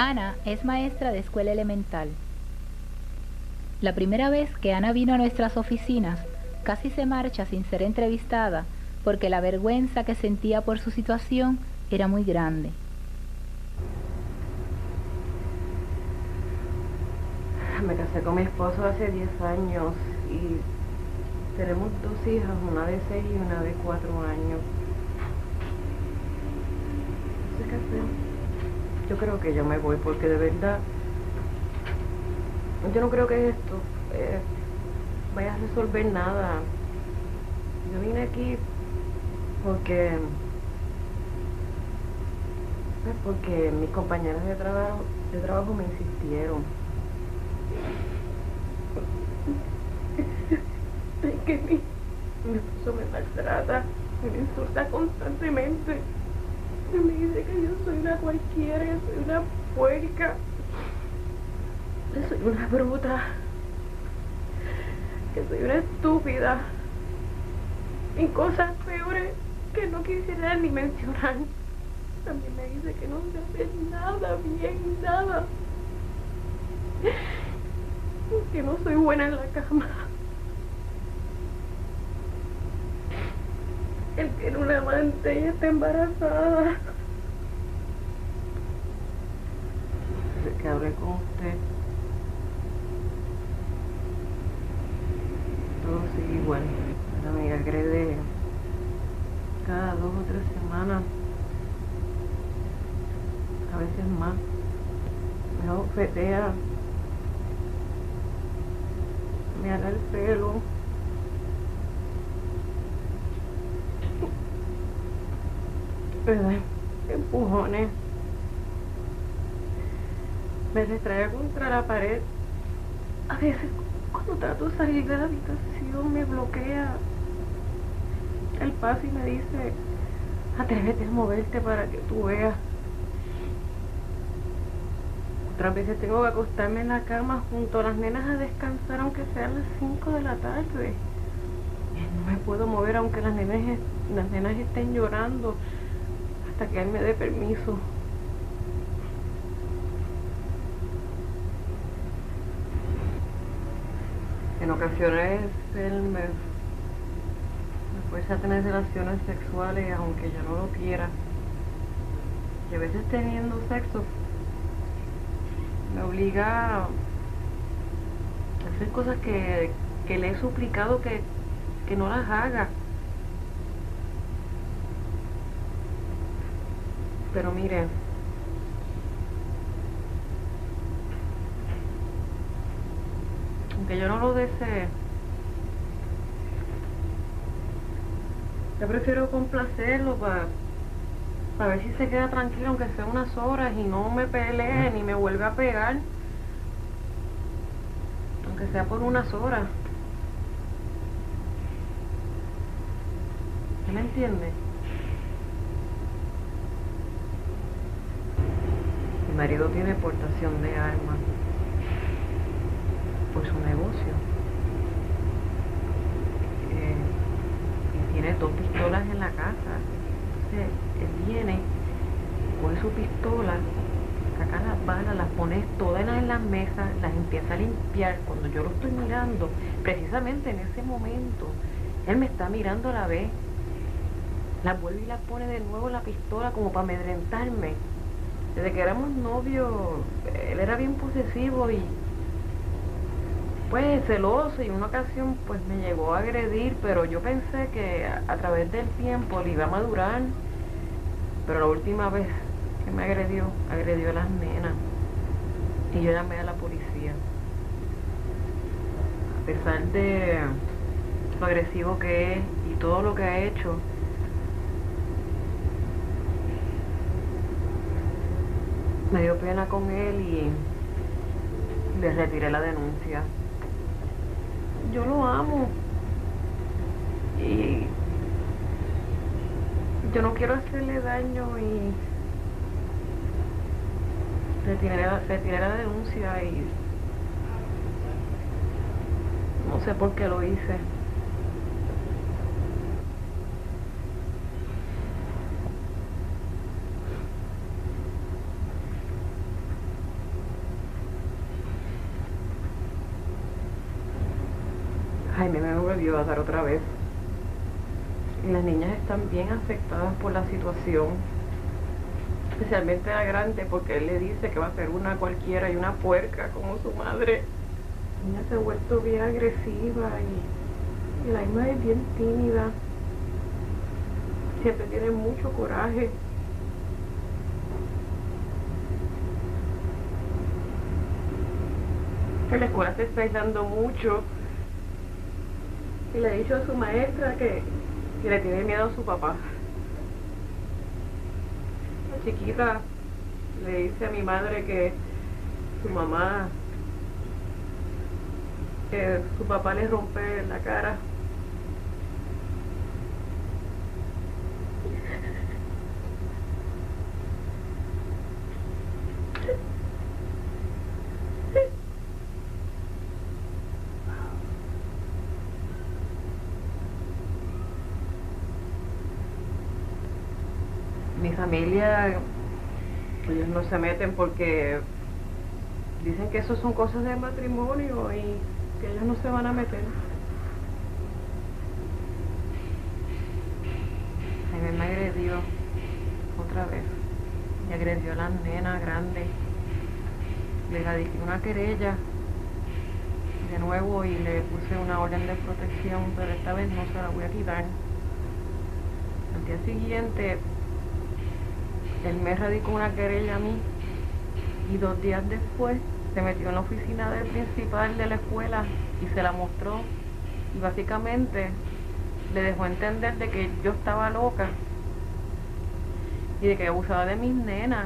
Ana es maestra de escuela elemental. La primera vez que Ana vino a nuestras oficinas, casi se marcha sin ser entrevistada porque la vergüenza que sentía por su situación era muy grande. Me casé con mi esposo hace 10 años y tenemos 2 hijas, una de 6 y una de 4 años. No sé qué hacer. Yo creo que yo me voy porque de verdad, yo no creo que esto vaya a resolver nada. Yo vine aquí porque mis compañeras de trabajo me insistieron. Es que mi esposo me maltrata, me insulta constantemente. Me dice que yo soy una cualquiera, que soy una puerca, que soy una bruta, que soy una estúpida y cosas peores que no quisiera ni mencionar. También me dice que no sé hacer nada bien, nada, que no soy buena en la cama. Él tiene una amante y está embarazada. Desde que hablé con usted, todo sigue igual. Ahora me agrede cada 2 o 3 semanas, a veces más. Me abofetea, me ala el pelo. Me da empujones. Me retrae contra la pared. A veces, cuando trato de salir de la habitación, me bloquea. Él pasa y me dice, atrévete a moverte para que tú veas. Otras veces tengo que acostarme en la cama junto a las nenas a descansar, aunque sean las 5 de la tarde. No me puedo mover aunque las nenas estén llorando hasta que él me dé permiso. En ocasiones él me fuerza a tener relaciones sexuales aunque yo no lo quiera. Y a veces teniendo sexo me obliga a hacer cosas que le he suplicado que no las haga. Pero mire, aunque yo no lo desee, yo prefiero complacerlo para ver si se queda tranquilo, aunque sea unas horas, y no me pelee ni me vuelve a pegar, aunque sea por unas horas. ¿Me entiende? Mi marido tiene portación de armas por su negocio. Y tiene 2 pistolas en la casa. Entonces, él viene, coge su pistola, saca las balas, las pone todas en las mesas, las empieza a limpiar. Cuando yo lo estoy mirando, precisamente en ese momento, él me está mirando a la vez. Las vuelve y las pone de nuevo la pistola como para amedrentarme. Desde que éramos novios, él era bien posesivo y pues celoso, y en una ocasión pues me llegó a agredir, pero yo pensé que a través del tiempo le iba a madurar. Pero la última vez que me agredió a las nenas y yo llamé a la policía. A pesar de lo agresivo que es y todo lo que ha hecho, me dio pena con él y le retiré la denuncia. Yo lo amo y yo no quiero hacerle daño y retiré la denuncia y no sé por qué lo hice. Jaime me volvió a dar otra vez. Y las niñas están bien afectadas por la situación, especialmente la grande, porque él le dice que va a ser una cualquiera y una puerca como su madre. La niña se ha vuelto bien agresiva y la Isma es bien tímida. Siempre tiene mucho coraje. En la escuela se está aislando mucho. Y le ha dicho a su maestra que le tiene miedo a su papá. La chiquita le dice a mi madre que su mamá, que su papá le rompe la cara. Mi familia, ellos no se meten porque dicen que eso son cosas de matrimonio y que ellos no se van a meter. Jaime me agredió otra vez. Me agredió a la nena grande. Le radiqué una querella de nuevo y le puse una orden de protección, pero esta vez no se la voy a quitar. Al día siguiente, él me radicó una querella a mí y 2 días después se metió en la oficina del principal de la escuela y se la mostró y básicamente le dejó entender de que yo estaba loca y de que abusaba de mis nenas,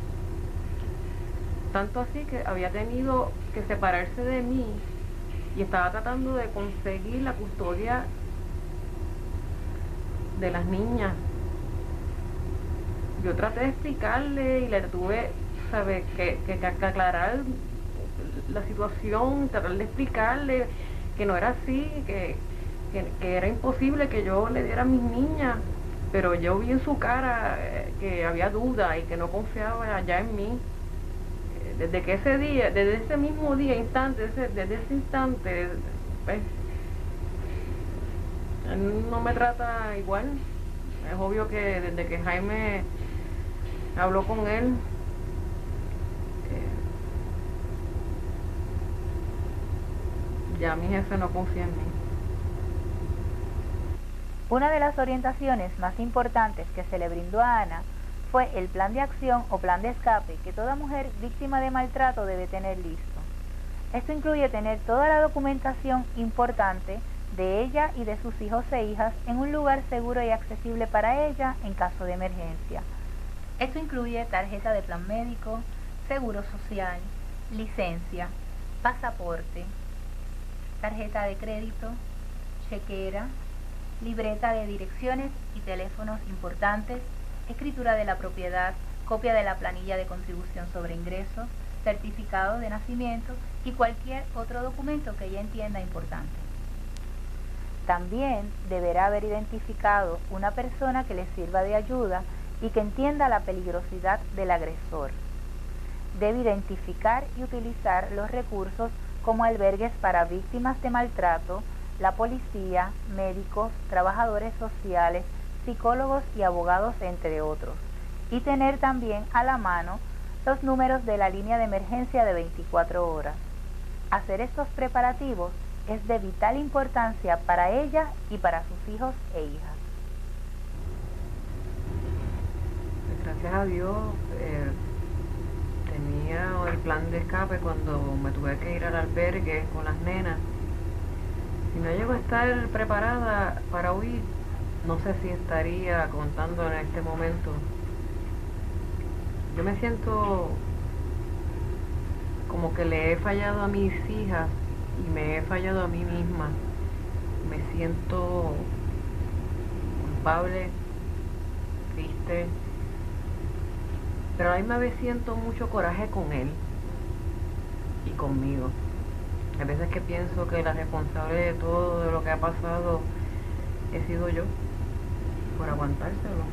tanto así que había tenido que separarse de mí y estaba tratando de conseguir la custodia de las niñas. Yo traté de explicarle y le tuve, ¿sabes?, que aclarar la situación, tratar de explicarle que no era así, que era imposible que yo le diera a mis niñas, pero yo vi en su cara que había duda y que no confiaba ya en mí. Desde que ese día, desde ese mismo día, desde ese instante, pues, él no me trata igual. Es obvio que desde que Jaime habló con él, ya mi jefe no confía en mí. Una de las orientaciones más importantes que se le brindó a Ana fue el plan de acción o plan de escape que toda mujer víctima de maltrato debe tener listo. Esto incluye tener toda la documentación importante de ella y de sus hijos e hijas en un lugar seguro y accesible para ella en caso de emergencia. Esto incluye tarjeta de plan médico, seguro social, licencia, pasaporte, tarjeta de crédito, chequera, libreta de direcciones y teléfonos importantes, escritura de la propiedad, copia de la planilla de contribución sobre ingresos, certificado de nacimiento y cualquier otro documento que ella entienda importante. También deberá haber identificado una persona que le sirva de ayuda y que entienda la peligrosidad del agresor. Debe identificar y utilizar los recursos como albergues para víctimas de maltrato, la policía, médicos, trabajadores sociales, psicólogos y abogados, entre otros, y tener también a la mano los números de la línea de emergencia de 24 horas. Hacer estos preparativos es de vital importancia para ella y para sus hijos e hijas. Gracias a Dios tenía el plan de escape cuando me tuve que ir al albergue con las nenas. Si no llego a estar preparada para huir, no sé si estaría contando en este momento. Yo me siento como que le he fallado a mis hijas y me he fallado a mí misma. Me siento culpable, triste, pero a la misma vez siento mucho coraje con él y conmigo. Hay veces que pienso que la responsable de todo de lo que ha pasado he sido yo, por aguantárselo.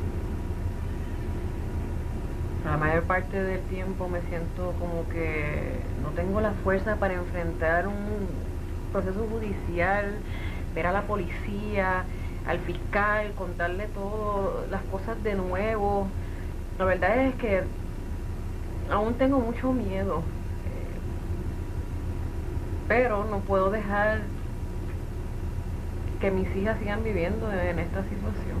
La mayor parte del tiempo me siento como que no tengo la fuerza para enfrentar un proceso judicial ver a la policía, al fiscal, contarle todo, las cosas de nuevo. La verdad es que aún tengo mucho miedo, pero no puedo dejar que mis hijas sigan viviendo en esta situación.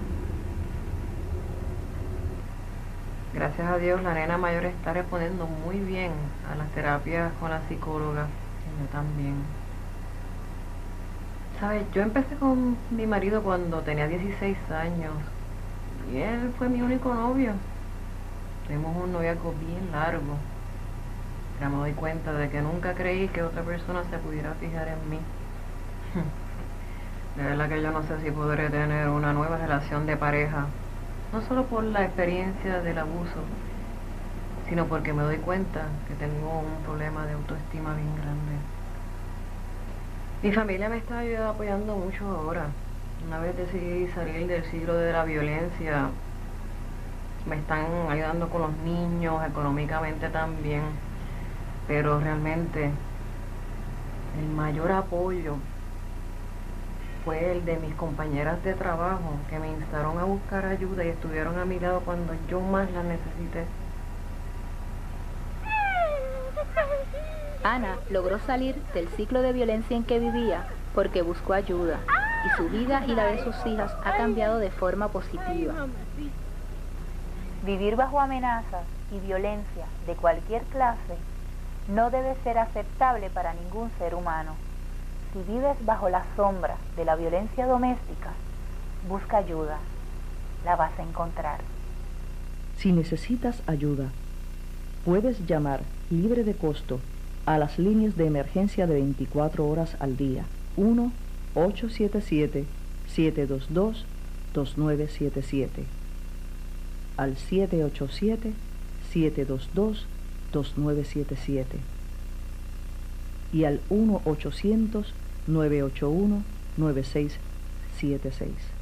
Gracias a Dios la nena mayor está respondiendo muy bien a las terapias con la psicóloga, y yo también. ¿Sabes? Yo empecé con mi marido cuando tenía 16 años y él fue mi único novio. Tuvimos un noviazgo bien largo. Ya me doy cuenta de que nunca creí que otra persona se pudiera fijar en mí. De verdad que yo no sé si podré tener una nueva relación de pareja, no solo por la experiencia del abuso, sino porque me doy cuenta que tengo un problema de autoestima bien grande. Mi familia me está apoyando mucho ahora. Una vez decidí salir del ciclo de la violencia, me están ayudando con los niños, económicamente también, pero realmente el mayor apoyo fue el de mis compañeras de trabajo, que me instaron a buscar ayuda y estuvieron a mi lado cuando yo más la necesité. Ana logró salir del ciclo de violencia en que vivía porque buscó ayuda y su vida y la de sus hijas ha cambiado de forma positiva. Vivir bajo amenazas y violencia de cualquier clase no debe ser aceptable para ningún ser humano. Si vives bajo la sombra de la violencia doméstica, busca ayuda, la vas a encontrar. Si necesitas ayuda, puedes llamar libre de costo a las líneas de emergencia de 24 horas al día, 1-877-722-2977, al 787-722-2977 y al 1-800-981-9676.